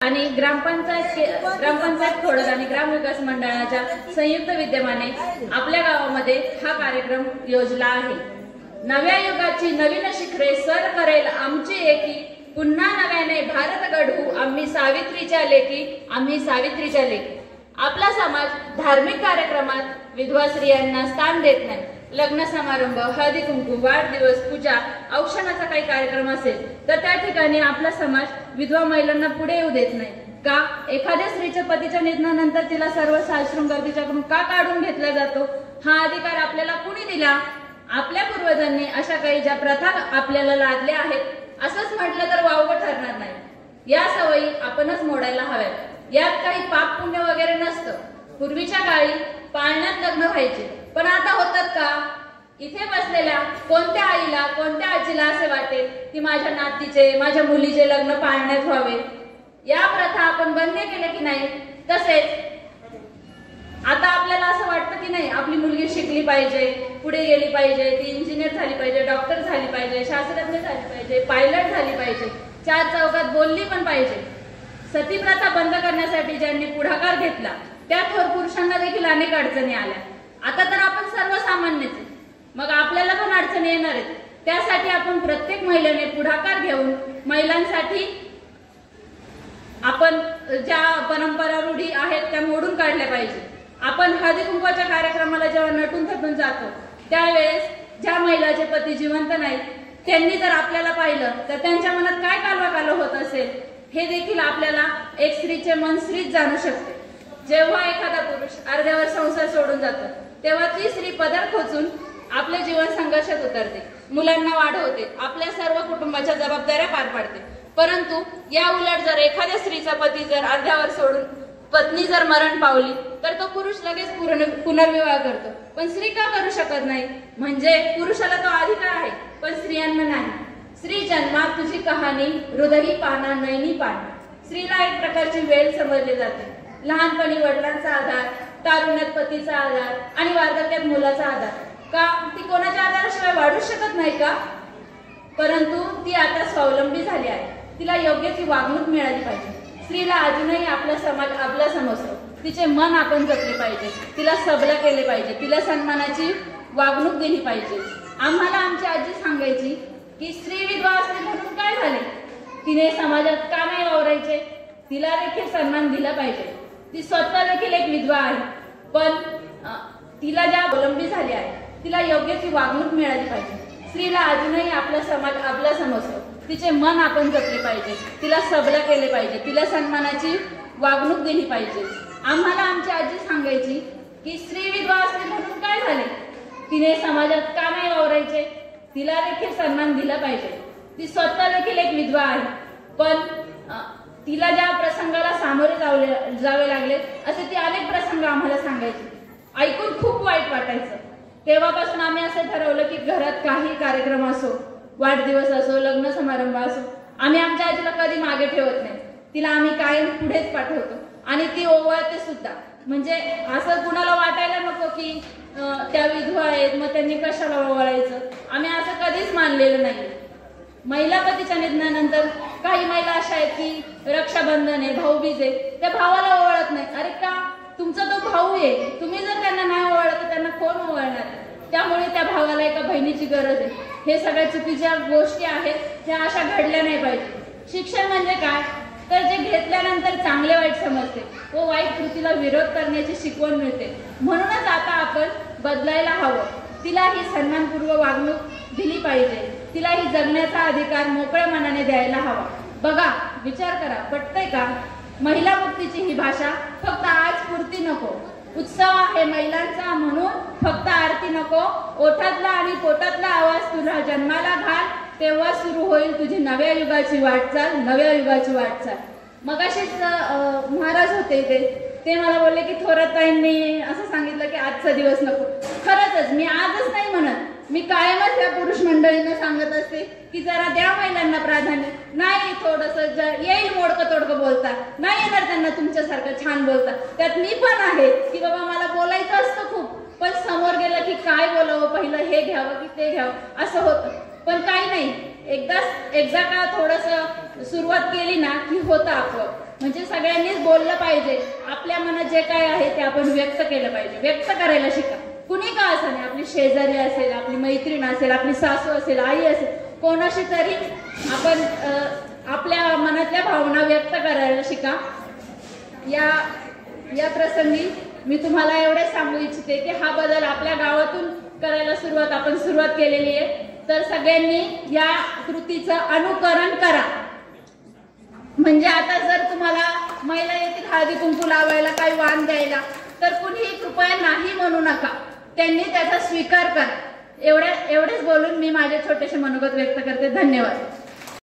आणि ग्रामपंचायत खोडद आणि ग्रामविकास मंडळाच्या संयुक्त विद्यमाने आपल्या गावामध्ये हा कार्यक्रम योजला आहे। नव्या युगाची नवीन शिखरे सर करेल आमची एकी, पुन्हा नव्याने भारत घडवू आम्ही सावित्रीच्या लेकी, आम्ही सावित्रीच्या लेकी। आपला समाज धार्मिक कार्यक्रमात विधवा स्त्रियांना स्थान देत नाही। लग्न समारंभ, हळदी कुंकू, वाढदिवस, पूजा, औक्षणाचा काही कार्यक्रम असेल तर त्या ठिकाणी आपला समाज विधवा महिलांना पुढे येऊ देत नाही का? एखाद्या स्त्रीच्या पतीच्या निधनानंतर तिला सर्व साजशृंगार तिच्याकडून का काढून घेतला जातो? हा अधिकार आपल्याला कुणी दिला? आपल्या पूर्वजांनी अशा काही ज्या प्रथा आपल्याला लादल्या आहेत असंच म्हटलं तर वावगं ठरणार नाही। या सवयी आपणच मोडायला हव्यात। यात काही पाप पुण्य वगैरे नसतं। पूर्वीच्या काळी पाळण्यात लग्न व्हायचे, पण आता होतात का? इथे बसलेल्या कोणत्या आईला, कोणत्या आजीला असे वाटेल की माझ्या नातीचे, माझ्या मुलीचे लग्न पाळण्यात व्हावे? या प्रथा आपण बंद केल्या की नाही? तसेच आता आपल्याला असं वाटतं की नाही आपली मुलगी शिकली पाहिजे, पुढे गेली पाहिजे, ती इंजिनियर झाली पाहिजे, डॉक्टर झाली पाहिजे, शास्त्रज्ञ झाली पाहिजे, पायलट झाली पाहिजे, चार चौकात बोलली पण पाहिजे। सती प्रथा बंद करण्यासाठी ज्यांनी पुढाकार घेतला त्या थोर पुरुषांना देखील अनेक अडचणी आल्या। आता तर आपण सर्वसामान्यच, मग आपल्याला पण अडचणी येणार आहेत। त्यासाठी आपण प्रत्येक महिलेने पुढाकार घेऊन महिलांसाठी आपण ज्या परंपरा रूढी आहेत त्या मोडून काढल्या पाहिजे। आपण हळदी कुंकवाच्या कार्यक्रमाला जेव्हा नटून थटून जातो त्यावेळेस ज्या महिलाचे पती जिवंत नाहीत त्यांनी जर आपल्याला पाहिलं तर त्यांच्या मनात काय कालवा होत असेल हे देखील आपल्याला एक स्त्रीचे मन स्त्रीच जाणू शकते। जेव्हा एखादा पुरुष अर्ध्यावर संसार सोडून जातो तेव्हा ती स्त्री पदर खोचून आपले जीवन संघर्षात उतरते, मुलांना वाढवते, आपल्या सर्व कुटुंबाच्या जबाबदाऱ्या पार पाडते। परंतु या उलट जर एखाद्या स्त्रीचा पती जर अर्ध्यावर सोडून पत्नी जर मरण पावली तर तो पुरुष लगेच पुनर्विवाह करतो, पण स्त्री का करू शकत नाही? म्हणजे पुरुषाला तो अधिकार आहे पण स्त्रियांना नाही। स्त्री जन्मात तुझी कहाणी, हृदयी पाना नयनी पाना। स्त्रीला एक प्रकारची वेळ समजली जाते। लहानपणी वडिलांचा आधार, तारुण्यात पतीचा आधार आणि वार्धक्यात मुलाचा आधार। का ती कोणाच्या आधाराशिवाय वाढू शकत नाही का? परंतु ती आता स्वावलंबी झाली आहे, तिला योग्य ती वागणूक मिळाली पाहिजे। स्त्रीला अजूनही आपला समाज आपला समजतो, तिचे मन आपण जपले पाहिजे, तिला सबल केले पाहिजे, तिला सन्मानाची वागणूक दिली पाहिजे। आम्हाला आमची आजी सांगायची की स्त्री विधवा असते म्हणून काय झाले, तिने समाजात का नाही वावरायचे, तिला देखील सन्मान दिला पाहिजे। ती स्वतः देखील एक विधवा आहे, पण तिला ज्या अवलंबी झाली आहे तिला योग्य ती वागणूक मिळाली पाहिजे। स्त्रीला अजूनही आपला समाज आपला समजतो, तिचे मन आपण जपले पाहिजे, तिला सबल केले पाहिजे, तिला सन्मानाची वागणूक दिली पाहिजे। आम्हाला आमची आजी सांगायची की स्त्री विधवा असते म्हणून काय झाले, तिने समाजात का नाही वावरायचे, तिला देखील सन्मान दिला पाहिजे। ती स्वतः देखील एक विधवा आहे, पण तिला ज्या प्रसंगाला सामोरे जावे लागले असे ती अनेक प्रसंग आम्हाला सांगायची। ऐकून खूप वाईट वाटायचं। तेव्हापासून आम्ही असं ठरवलं की घरात काही कार्यक्रम असो, वाढदिवस असो, लग्न समारंभ असो, आम्ही आमच्या आजीला कधी मागे ठेवत नाही, तिला आम्ही कायम पुढेच पाठवतो आणि ती ओवाळते सुद्धा। म्हणजे असं कुणाला वाटायला नको की त्या विधवा आहेत मग त्यांनी कशाला ओवाळायचं, आम्ही असं कधीच मानलेलं नाही। महिला पतीच्या निधनानंतर काही महिला अशा आहेत की रक्षाबंधन आहे, भाऊबीज आहे, त्या भावाला ओवाळत नाही। अरे का? तुमचा तो भाऊ आहे, तुम्ही जर त्यांना नाही ओवाळलं तर त्यांना कोण ओवाळणार? त्यामुळे त्या भावाला एका बहिणीची गरज आहे। हे सगळ्या चुकीच्या गोष्टी आहेत, ह्या अशा घडल्या नाही पाहिजे। शिक्षण म्हणजे काय तर जे घेतल्यानंतर चांगले वाईट समजते व वाईट कृतीला विरोध करण्याची शिकवण मिळते। म्हणूनच आता आपण बदलायला हवं, तिला ही सन्मानपूर्वक वागणूक दिली पाहिजे, तिला ही जगण्याचा अधिकार मोकळ्या मनाने द्यायला हवा। बघा, विचार करा, पटतंय का? महिला मुक्तीची ही भाषा फक्त आज पुरती नको, उत्सव आहे महिलांचा म्हणून फक्त आरती नको। ओठातला आणि पोटातला आवाज तुला जन्माला घाल, तेव्हा सुरू होईल तुझी नव्या युगाची वाटचाल, नव्या युगाची वाटचाल। मगाशीच महाराज होते ते मला बोलले की थोराताईंनी असं सांगितलं की आजचा दिवस नको। खरंच मी आजच नाही म्हणत, मी कायमच या पुरुष मंडळींना सांगत असते की जरा द्या महिलांना प्राधान्य। नाही थोडंसं येईल मोडकं तोडकं बोलता, नाही येणार त्यांना तुमच्यासारखं छान बोलता। त्यात मी पण आहे की बाबा मला बोलायचं असतं खूप, पण समोर गेलं की काय बोलावं, पहिलं हे घ्यावं की ते घ्यावं असं होतं। पण काही नाही, एकदा का थोडंसं सुरुवात केली ना की होतं आपलं. म्हणजे सगळ्यांनीच बोललं पाहिजे. आपल्या मनात जे काय आहे ते आपण व्यक्त केलं पाहिजे. व्यक्त करायला शिका. कुणी का असं नाही, आपली शेजारी असेल, आपली मैत्रीण असेल, आपली सासू असेल, आई असेल, कोणाशी तरी आपण आपल्या मनातल्या भावना व्यक्त करायला शिका. या प्रसंगी मी तुम्हाला एवढे सांगू इच्छिते की हा बदल आपल्या गावातून करायला आपण सुरुवात केलेली आहे. तर सगळ्यांनी या कृतीचं अनुकरण करा. म्हणजे आता जर तुम्हाला महिला येतील हळदी कुंकू लावायला, काही वाण द्यायला, तर कुणीही कृपया नाही म्हणू नका. त्यांनी त्याचा स्वीकार करा. एवढेच बोलून मी माझे छोटेसे मनोगत व्यक्त करते. धन्यवाद.